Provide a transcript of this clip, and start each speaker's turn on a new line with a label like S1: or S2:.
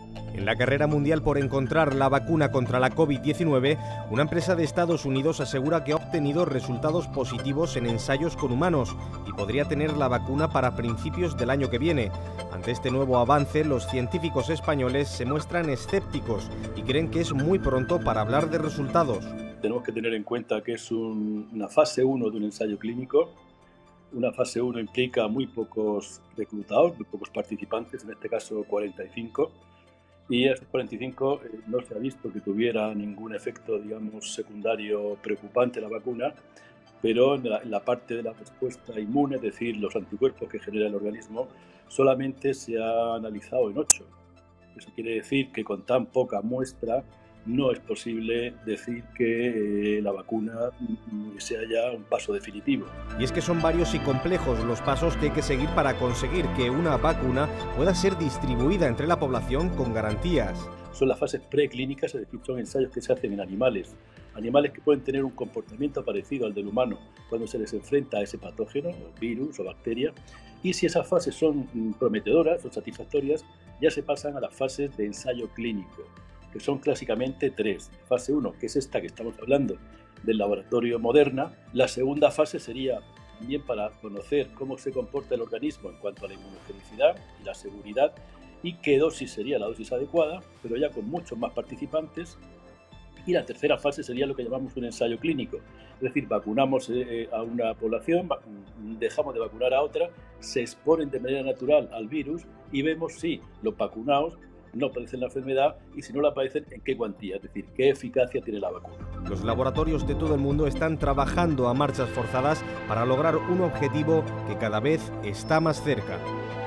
S1: En la carrera mundial por encontrar la vacuna contra la COVID-19, una empresa de Estados Unidos asegura que ha obtenido resultados positivos en ensayos con humanos y podría tener la vacuna para principios del año que viene. Ante este nuevo avance, los científicos españoles se muestran escépticos y creen que es muy pronto para hablar de resultados.
S2: Tenemos que tener en cuenta que es una fase 1 de un ensayo clínico. Una fase 1 implica muy pocos reclutados, muy pocos participantes, en este caso 45. Y a estos 45 no se ha visto que tuviera ningún efecto, digamos, secundario preocupante la vacuna, pero en la parte de la respuesta inmune, es decir, los anticuerpos que genera el organismo, solamente se ha analizado en 8. Eso quiere decir que con tan poca muestra no es posible decir que la vacuna sea ya un paso definitivo.
S1: Y es que son varios y complejos los pasos que hay que seguir para conseguir que una vacuna pueda ser distribuida entre la población con garantías.
S2: Son las fases preclínicas, es decir, son ensayos que se hacen en animales que pueden tener un comportamiento parecido al del humano cuando se les enfrenta a ese patógeno, virus o bacteria, y si esas fases son prometedoras o satisfactorias, ya se pasan a las fases de ensayo clínico, que son clásicamente 3. Fase 1, que es esta que estamos hablando, del laboratorio Moderna. La segunda fase sería también para conocer cómo se comporta el organismo en cuanto a la inmunogenicidad y la seguridad, y qué dosis sería la dosis adecuada, pero ya con muchos más participantes. Y la tercera fase sería lo que llamamos un ensayo clínico, es decir, vacunamos a una población, dejamos de vacunar a otra, se exponen de manera natural al virus y vemos si los vacunados no padecen la enfermedad y si no la padecen, en qué cuantía, es decir, qué eficacia tiene la vacuna.
S1: Los laboratorios de todo el mundo están trabajando a marchas forzadas para lograr un objetivo que cada vez está más cerca.